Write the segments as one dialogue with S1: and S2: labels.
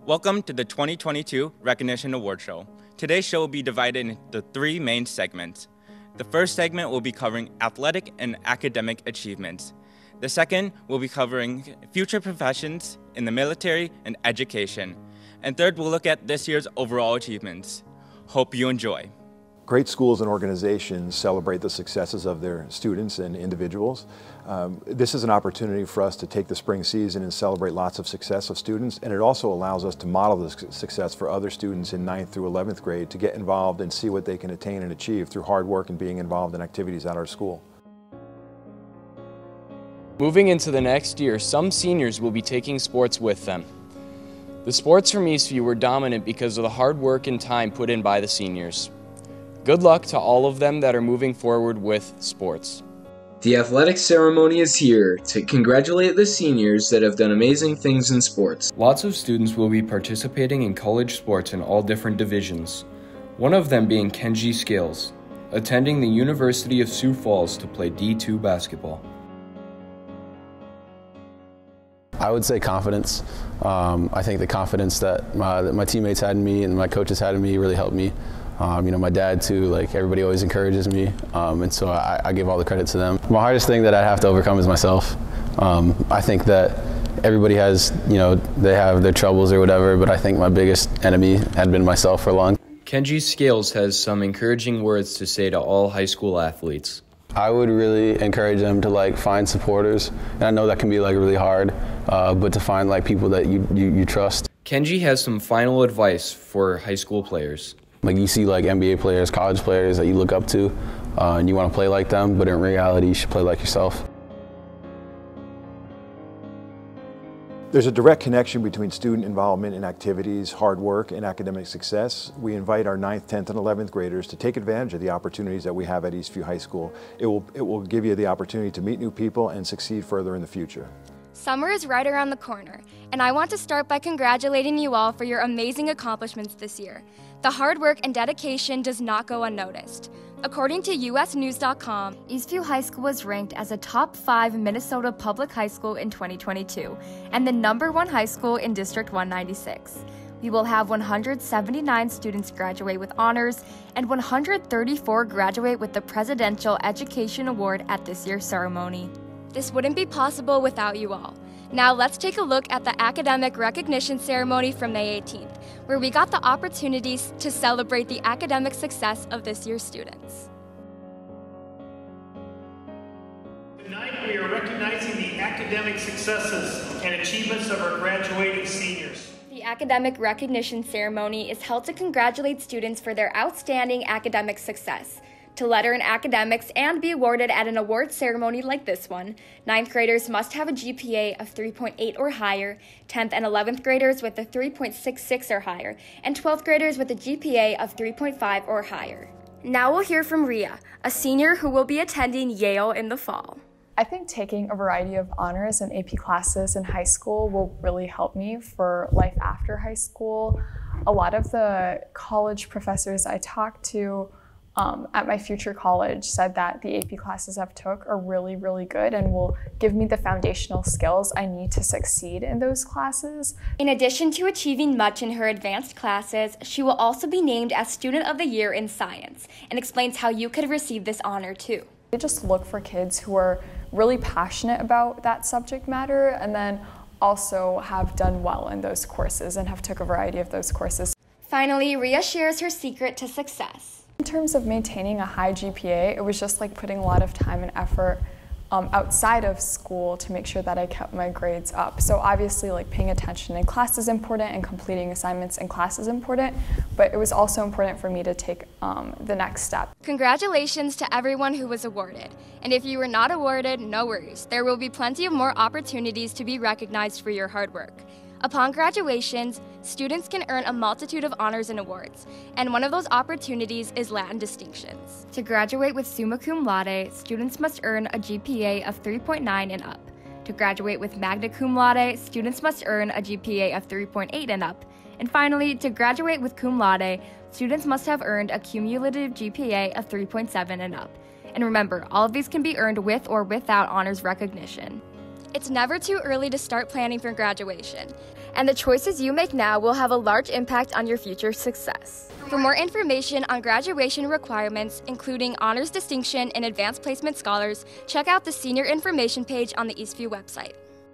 S1: Welcome to the 2022 Recognition Award Show. Today's show will be divided into three main segments. The first segment will be covering athletic and academic achievements. The second will be covering future professions in the military and education. And third, we'll look at this year's overall achievements. Hope you enjoy.
S2: Great schools and organizations celebrate the successes of their students and individuals. This is an opportunity for us to take the spring season and celebrate lots of success of students, and it also allows us to model this success for other students in 9th through 11th grade to get involved and see what they can attain and achieve through hard work and being involved in activities at our school.
S3: Moving into the next year, some seniors will be taking sports with them. The sports from Eastview were dominant because of the hard work and time put in by the seniors. Good luck to all of them that are moving forward with sports.
S4: The athletic ceremony is here to congratulate the seniors that have done amazing things in sports.
S3: Lots of students will be participating in college sports in all different divisions, one of them being Kenji Scales, attending the University of Sioux Falls to play D2 basketball.
S5: I would say confidence. I think the confidence that my teammates had in me and my coaches had in me really helped me. My dad too, like everybody always encourages me, and so I give all the credit to them. My hardest thing that I have to overcome is myself. I think that everybody has, they have their troubles or whatever, but I think my biggest enemy had been myself for long.
S3: Kenji Scales has some encouraging words to say to all high school athletes.
S5: I would really encourage them to find supporters, and I know that can be really hard, but to find people that you trust.
S3: Kenji has some final advice for high school players.
S5: You see NBA players, college players that you look up to, and you want to play like them, but in reality you should play like yourself.
S2: There's a direct connection between student involvement in activities, hard work, and academic success. We invite our 9th, 10th, and 11th graders to take advantage of the opportunities that we have at Eastview High School. It will give you the opportunity to meet new people and succeed further in the future.
S6: Summer is right around the corner, and I want to start by congratulating you all for your amazing accomplishments this year. The hard work and dedication does not go unnoticed. According to usnews.com, Eastview High School was ranked as a top 5 Minnesota public high school in 2022 and the #1 high school in District 196. We will have 179 students graduate with honors and 134 graduate with the Presidential Education Award at this year's ceremony. This wouldn't be possible without you all. Now let's take a look at the academic recognition ceremony from May 18th, where we got the opportunities to celebrate the academic success of this year's students.
S7: Tonight we are recognizing the academic successes and achievements of our graduating seniors.
S6: The academic recognition ceremony is held to congratulate students for their outstanding academic success. To letter in academics and be awarded at an award ceremony like this one, 9th graders must have a GPA of 3.8 or higher, 10th and 11th graders with a 3.66 or higher, and 12th graders with a GPA of 3.5 or higher. Now we'll hear from Rhea, a senior who will be attending Yale in the fall.
S8: I think taking a variety of honors and AP classes in high school will really help me for life after high school. A lot of the college professors I talked to at my future college said that the AP classes I've took are really, really good and will give me the foundational skills I need to succeed in those classes.
S6: In addition to achieving much in her advanced classes, she will also be named as Student of the Year in Science and explains how you could receive this honor too.
S8: I just look for kids who are really passionate about that subject matter and then also have done well in those courses and have took a variety of those courses.
S6: Finally, Rhea shares her secret to success.
S8: In terms of maintaining a high GPA, it was just putting a lot of time and effort outside of school to make sure that I kept my grades up. So obviously paying attention in class is important and completing assignments in class is important, but it was also important for me to take the next step.
S6: Congratulations to everyone who was awarded. And if you were not awarded, no worries. There will be plenty of more opportunities to be recognized for your hard work. Upon graduations, students can earn a multitude of honors and awards, and one of those opportunities is Latin distinctions. To graduate with summa cum laude, students must earn a GPA of 3.9 and up. To graduate with magna cum laude, students must earn a GPA of 3.8 and up. And finally, to graduate with cum laude, students must have earned a cumulative GPA of 3.7 and up. And remember, all of these can be earned with or without honors recognition. It's never too early to start planning for graduation, and the choices you make now will have a large impact on your future success. For more information on graduation requirements, including honors distinction and advanced placement scholars, check out the senior information page on the Eastview website.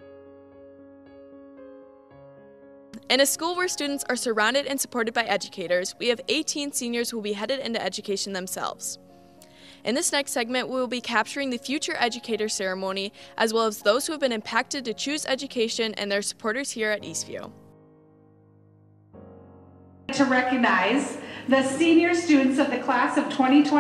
S9: In a school where students are surrounded and supported by educators, we have 18 seniors who will be headed into education themselves. In this next segment, we will be capturing the future educator ceremony, as well as those who have been impacted to choose education and their supporters here at Eastview.
S10: To recognize the senior students of the class of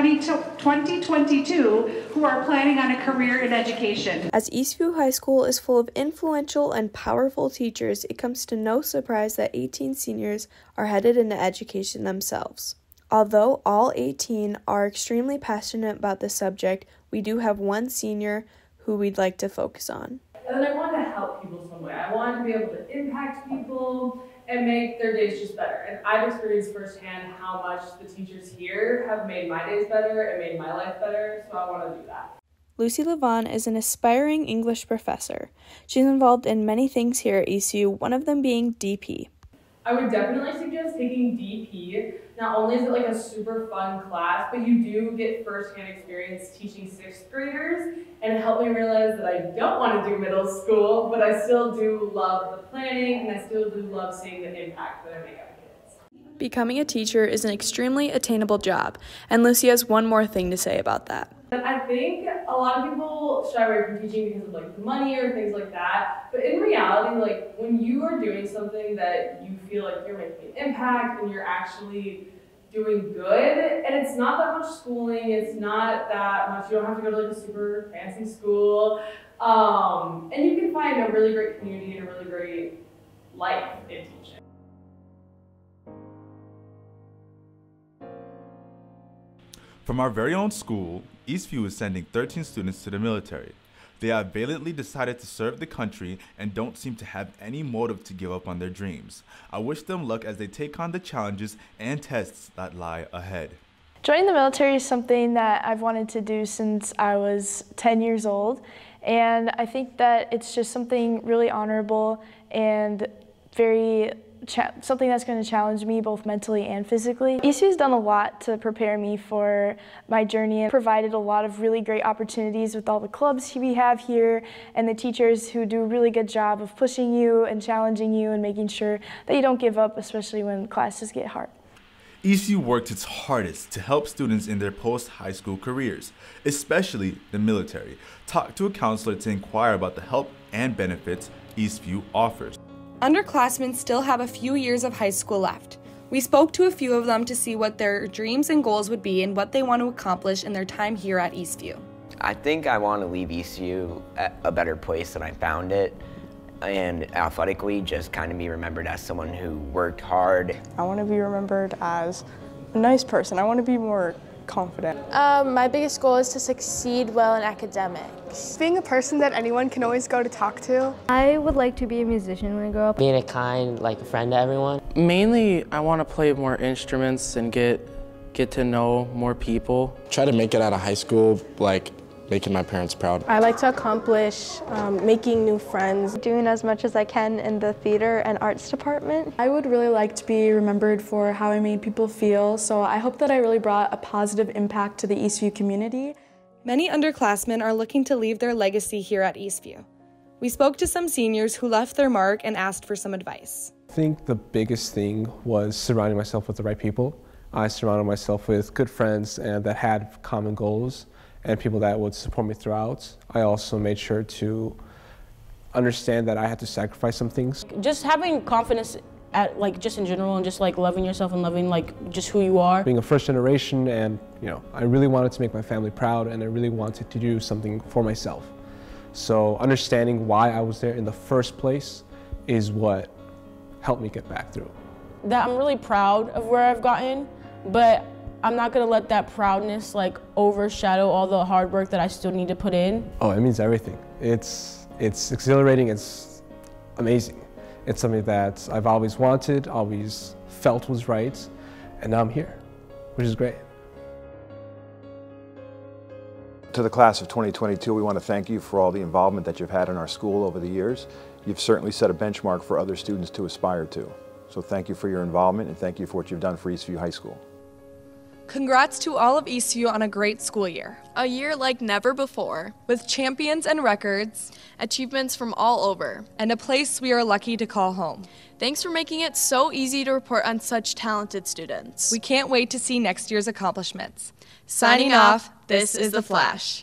S10: 2022 who are planning on a career in education.
S11: As Eastview High School is full of influential and powerful teachers, it comes to no surprise that 18 seniors are headed into education themselves. Although all 18 are extremely passionate about the subject, we do have one senior who we'd like to focus on.
S12: And then I wanted to help people some way. I wanted to be able to impact people and make their days just better. And I've experienced firsthand how much the teachers here have made my days better and made my life better, so I want to do that.
S11: Lucy Levon is an aspiring English professor. She's involved in many things here at ECU, one of them being DP.
S12: I would definitely suggest taking DP. Not only is it like a super fun class, but you do get firsthand experience teaching 6th graders, and it helped me realize that I don't want to do middle school, but I still do love the planning, and I still do love seeing the impact that I make on kids.
S11: Becoming a teacher is an extremely attainable job, and Lucy has one more thing to say about that.
S12: I think a lot of people shy away from teaching because of like the money or things like that. But in reality, like when you are doing something that you feel like you're making an impact and you're actually doing good, and it's not that much schooling, it's not that much, you don't have to go to like a super fancy school, and you can find a really great community and a really great life in teaching.
S13: From our very own school, Eastview is sending 13 students to the military. They have valiantly decided to serve the country and don't seem to have any motive to give up on their dreams. I wish them luck as they take on the challenges and tests that lie ahead.
S14: Joining the military is something that I've wanted to do since I was 10 years old, and I think that it's just something really honorable and something that's going to challenge me both mentally and physically. Eastview has done a lot to prepare me for my journey and provided a lot of really great opportunities with all the clubs we have here and the teachers who do a really good job of pushing you and challenging you and making sure that you don't give up, especially when classes get hard.
S13: Eastview worked its hardest to help students in their post-high school careers, especially the military. Talk to a counselor to inquire about the help and benefits Eastview offers.
S15: Underclassmen still have a few years of high school left. We spoke to a few of them to see what their dreams and goals would be and what they want to accomplish in their time here at Eastview.
S16: I think I want to leave Eastview at a better place than I found it, and athletically just kind of be remembered as someone who worked hard.
S17: I want to be remembered as a nice person. I want to be more confident.
S18: My biggest goal is to succeed well in academics.
S19: Being a person that anyone can always go to talk to.
S20: I would like to be a musician when I grow up.
S21: Being a kind, like a friend to everyone.
S3: Mainly, I want to play more instruments and get to know more people.
S22: Try to make it out of high school, like making my parents proud.
S23: I like to accomplish making new friends.
S24: Doing as much as I can in the theater and arts department.
S25: I would really like to be remembered for how I made people feel, so I hope that I really brought a positive impact to the Eastview community.
S15: Many underclassmen are looking to leave their legacy here at Eastview. We spoke to some seniors who left their mark and asked for some advice.
S26: I think the biggest thing was surrounding myself with the right people. I surrounded myself with good friends and that had common goals and people that would support me throughout. I also made sure to understand that I had to sacrifice some things.
S27: Just having confidence just in general and just loving yourself and loving just who you are.
S26: Being a first generation and I really wanted to make my family proud and I really wanted to do something for myself. So understanding why I was there in the first place is what helped me get back through.
S27: That I'm really proud of where I've gotten, but I'm not gonna let that proudness overshadow all the hard work that I still need to put in.
S26: Oh, it means everything. It's exhilarating, it's amazing. It's something that I've always wanted, always felt was right, and now I'm here, which is great.
S1: To the class of 2022, we want to thank you for all the involvement that you've had in our school over the years. You've certainly set a benchmark for other students to aspire to. So thank you for your involvement and thank you for what you've done for Eastview High School.
S15: Congrats to all of Eastview on a great school year.
S9: A year like never before,
S15: with champions and records,
S9: achievements from all over,
S15: and a place we are lucky to call home.
S9: Thanks for making it so easy to report on such talented students.
S15: We can't wait to see next year's accomplishments.
S9: Signing off, this is The Flash.